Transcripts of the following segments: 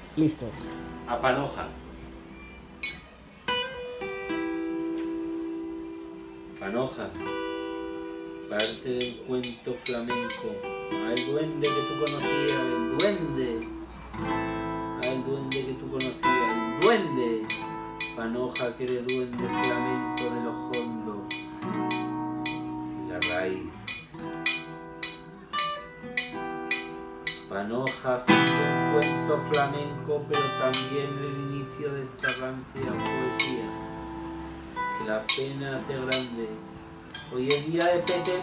Listo. A Panoja. Panoja, parte del cuento flamenco. Al duende que tú conocías, el duende. Al duende que tú conocías, el duende. Panoja, que eres duende flamenco de los hondos. La raíz. Panoja fue un cuento flamenco, pero también el inicio de esta rancia poesía. Que la pena hace grande. Hoy es día de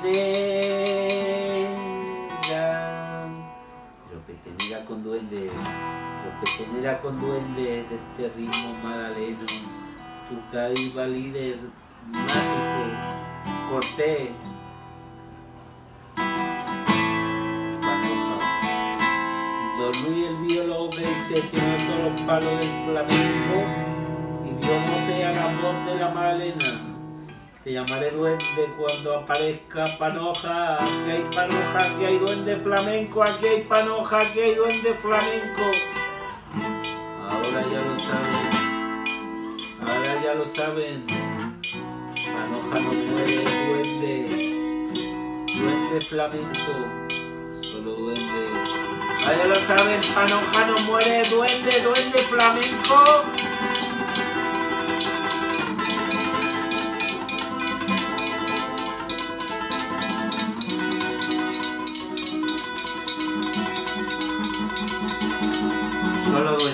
petenera. Pero petenera con duende. Pero petenera con duende de este ritmo magdaleno. Tu caiba líder mágico. Cortés. Don Luis el biólogo que diseccionó todos los palos del flamenco y dio voz a la voz de la Magdalena. Te llamaré duende cuando aparezca Panoja. Aquí hay Panoja, aquí hay duende flamenco, aquí hay Panoja, aquí hay duende flamenco. Ahora ya lo saben, ahora ya lo saben. Panoja no muere, duende, duende flamenco, solo duende. Ahora ya lo saben, Panoja no muere, duende, duende flamenco. Solo